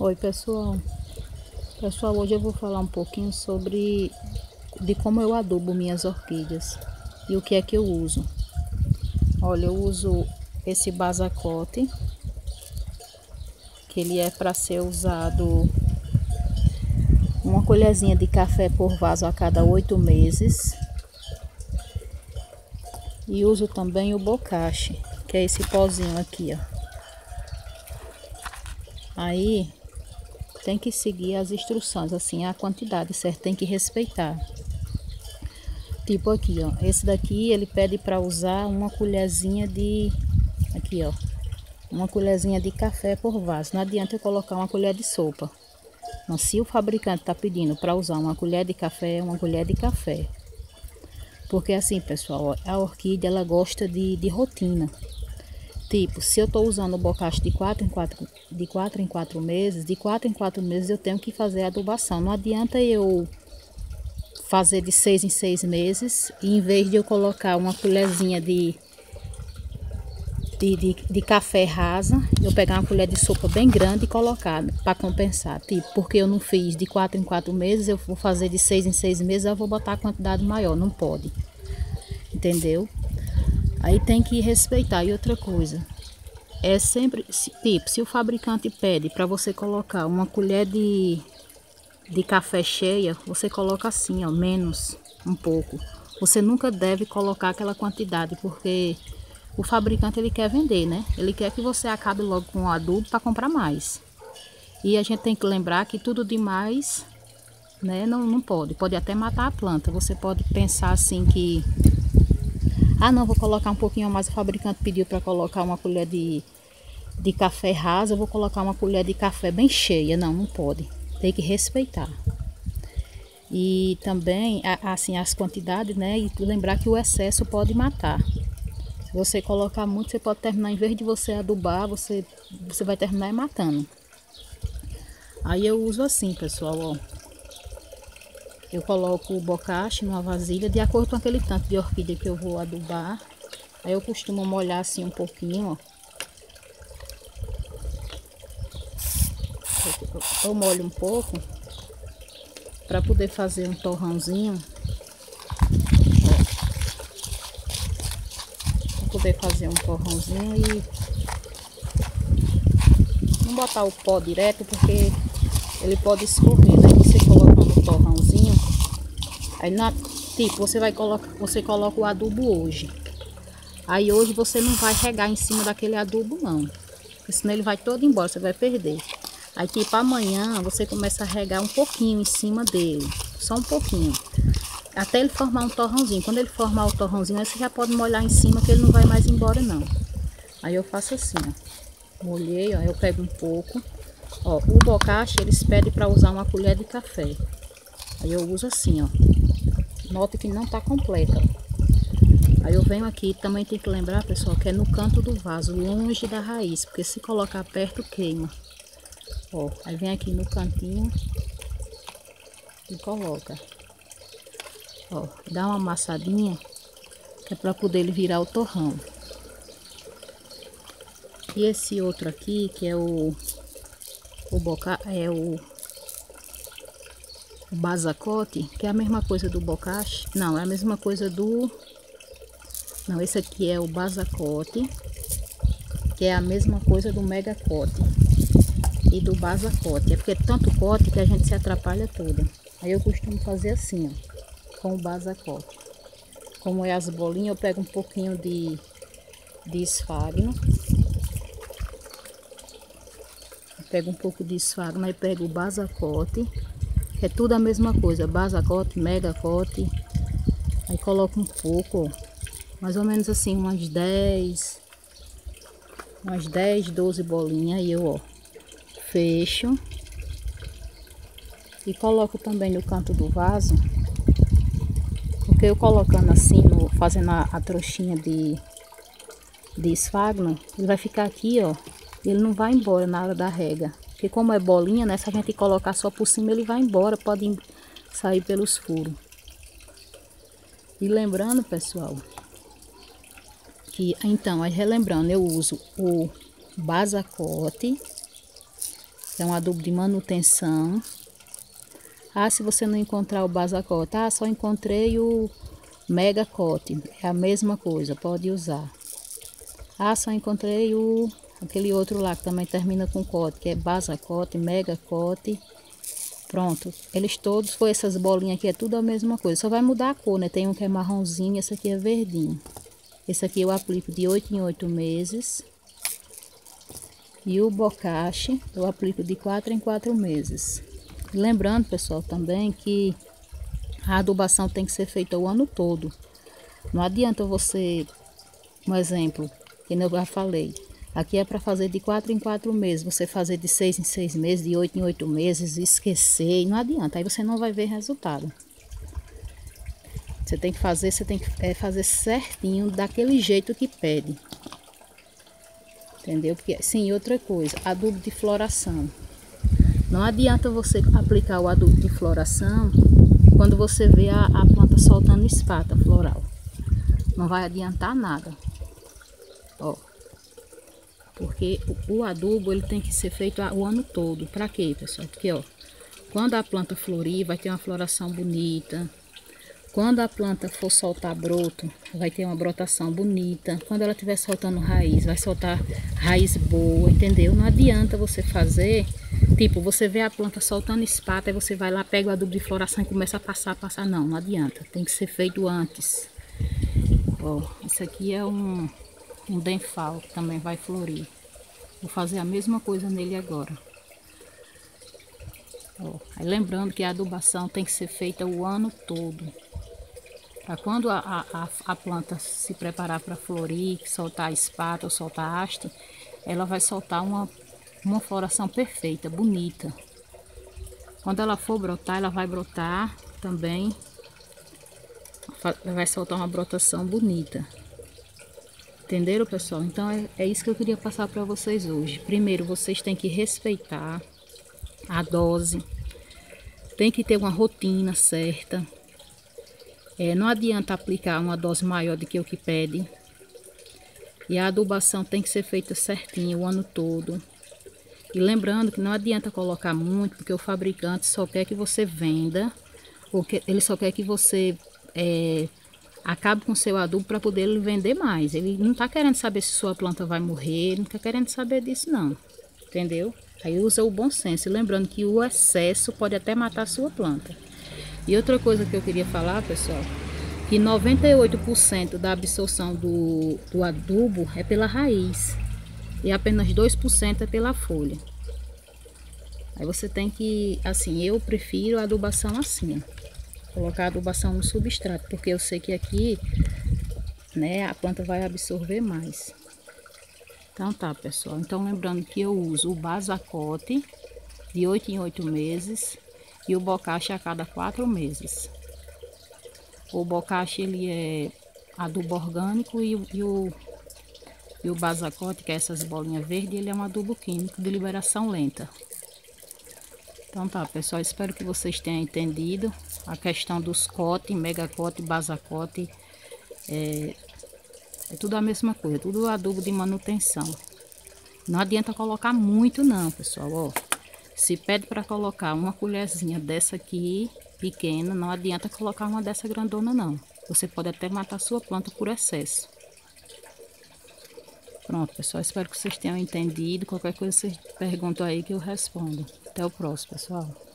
Oi pessoal, hoje eu vou falar um pouquinho de como eu adubo minhas orquídeas e o que é que eu uso. Olha, eu uso esse Basacote, que ele é para ser usado uma colherzinha de café por vaso a cada 8 meses. E uso também o Bokashi, que é esse pozinho aqui, ó. Aí tem que seguir as instruções, assim, a quantidade certa, tem que respeitar. Tipo aqui, ó, esse daqui ele pede para usar uma colherzinha aqui, ó, uma colherzinha de café por vaso. Não adianta eu colocar uma colher de sopa. Não, se o fabricante tá pedindo para usar uma colher de café, é uma colher de café. Porque assim, pessoal, ó, a orquídea ela gosta de rotina. Tipo, se eu tô usando o Bokashi de 4 em 4 meses, de 4 em 4 meses eu tenho que fazer a adubação. Não adianta eu fazer de 6 em 6 meses e em vez de eu colocar uma colherzinha de café rasa, eu pegar uma colher de sopa bem grande e colocar para compensar. Tipo, porque eu não fiz de 4 em 4 meses, eu vou fazer de 6 em 6 meses, eu vou botar a quantidade maior, não pode. Entendeu? Aí tem que respeitar. E outra coisa, é sempre, tipo, se o fabricante pede para você colocar uma colher de café cheia, você coloca assim, ó, menos um pouco. Você nunca deve colocar aquela quantidade, porque o fabricante ele quer vender, né? Ele quer que você acabe logo com o adubo para comprar mais. E a gente tem que lembrar que tudo demais, né, não pode. Pode até matar a planta. Você pode pensar assim que não, vou colocar um pouquinho mais, o fabricante pediu para colocar uma colher de café rasa, eu vou colocar uma colher de café bem cheia. Não pode. Tem que respeitar. E também, assim, as quantidades, né? E lembrar que o excesso pode matar. Se você colocar muito, você pode terminar, em vez de você adubar, você vai terminar matando. Aí eu uso assim, pessoal, ó. Eu coloco o Bokashi numa vasilha, de acordo com aquele tanto de orquídea que eu vou adubar. Aí eu costumo molhar assim um pouquinho, ó. Eu molho um pouco para poder fazer um torrãozinho. Para poder fazer um torrãozinho e não botar o pó direto, porque ele pode escorrer, né? Você colocando o torrãozinho, aí tipo, você coloca o adubo hoje. Aí hoje você não vai regar em cima daquele adubo não, porque senão ele vai todo embora, você vai perder. Aí tipo, amanhã você começa a regar um pouquinho em cima dele, só um pouquinho, até ele formar um torrãozinho. Quando ele formar o torrãozinho, aí você já pode molhar em cima, que ele não vai mais embora não. Aí eu faço assim, ó, molhei, ó, eu pego um pouco. Ó, o Bokashi eles pedem para usar uma colher de café. Aí eu uso assim, ó. Note que não tá completa. Aí eu venho aqui, também tem que lembrar, pessoal, que é no canto do vaso, longe da raiz, porque se colocar perto queima. Ó, aí vem aqui no cantinho e coloca. Ó, dá uma amassadinha, que é para poder ele virar o torrão. E esse outro aqui, que é o Basacote, que é a mesma coisa do Bokashi. Não, é a mesma coisa do... Não, esse aqui é o Basacote, que é a mesma coisa do Megacote e do Basacote. É porque é tanto cote que a gente se atrapalha toda. Aí eu costumo fazer assim, ó, com o Basacote. Como é as bolinhas, eu pego um pouquinho de esfagno. Pego um pouco de esfagno, aí pego o Basacote, que é tudo a mesma coisa, Basacote, Megacote. Aí coloco um pouco, ó, mais ou menos assim, umas 10, 12 bolinhas. E eu, ó, fecho e coloco também no canto do vaso, porque eu colocando assim, fazendo a trouxinha de esfagno, ele vai ficar aqui, ó. Ele não vai embora na hora da rega, porque como é bolinha, né, se a gente colocar só por cima, ele vai embora, pode sair pelos furos. E lembrando, pessoal, que então, aí relembrando, eu uso o Basacote, É um adubo de manutenção. Ah, se você não encontrar o Basacote, ah, só encontrei o Megacote. É a mesma coisa, pode usar. Ah, só encontrei aquele outro lá que também termina com cote, que é Basacote, Megacote. Pronto, eles todos, foi essas bolinhas aqui, é tudo a mesma coisa, só vai mudar a cor, né? Tem um que é marronzinho, esse aqui é verdinho. Esse aqui eu aplico de 8 em 8 meses. E o bocache eu aplico de 4 em 4 meses. Lembrando, pessoal, também que a adubação tem que ser feita o ano todo. Não adianta você, um exemplo, que eu já falei, aqui é para fazer de 4 em 4 meses, você fazer de 6 em 6 meses, de 8 em 8 meses, esquecer, e não adianta, aí você não vai ver resultado. Você tem que fazer certinho, daquele jeito que pede. Entendeu? Porque, sim, outra coisa, adubo de floração. Não adianta você aplicar o adubo de floração quando você vê a planta soltando espata floral. Não vai adiantar nada. Ó. Porque o adubo ele tem que ser feito o ano todo. Para quê, pessoal? Porque, ó, quando a planta florir, vai ter uma floração bonita. Quando a planta for soltar broto, vai ter uma brotação bonita. Quando ela estiver soltando raiz, vai soltar raiz boa, entendeu? Não adianta você fazer, tipo, você vê a planta soltando espata, e você vai lá, pega o adubo de floração e começa a passar. Não, não adianta. Tem que ser feito antes. Ó, isso aqui é um denfal que também vai florir. Vou fazer a mesma coisa nele agora. Ó, aí lembrando que a adubação tem que ser feita o ano todo. Para quando a planta se preparar para florir, soltar espata ou soltar haste, ela vai soltar uma floração perfeita, bonita. Quando ela for brotar, ela vai brotar também, vai soltar uma brotação bonita. Entenderam, pessoal? Então é isso que eu queria passar para vocês hoje. Primeiro, vocês têm que respeitar a dose, tem que ter uma rotina certa. Não adianta aplicar uma dose maior do que o que pede. E a adubação tem que ser feita certinho o ano todo. E lembrando que não adianta colocar muito, porque o fabricante só quer que você venda, ou ele só quer que você acabe com o seu adubo para poder ele vender mais. Ele não está querendo saber se sua planta vai morrer, ele não está querendo saber disso não. Entendeu? Aí usa o bom senso. E lembrando que o excesso pode até matar a sua planta. E outra coisa que eu queria falar, pessoal, que 98% da absorção do adubo é pela raiz e apenas 2% é pela folha. Aí você tem que, assim, eu prefiro a adubação assim, colocar a adubação no substrato, porque eu sei que aqui, né, a planta vai absorver mais. Então tá, pessoal, então lembrando que eu uso o Basacote de 8 em 8 meses e o bocache a cada 4 meses. O bocache ele é adubo orgânico e o Basacote, que é essas bolinhas verdes, ele é um adubo químico de liberação lenta. Então tá, pessoal, espero que vocês tenham entendido a questão dos cote, megacote, basacote. É tudo a mesma coisa, tudo adubo de manutenção. Não adianta colocar muito não, pessoal, ó. Se pede para colocar uma colherzinha dessa aqui, pequena, não adianta colocar uma dessa grandona não. Você pode até matar sua planta por excesso. Pronto, pessoal, espero que vocês tenham entendido. Qualquer coisa vocês perguntam aí que eu respondo. Até o próximo, pessoal.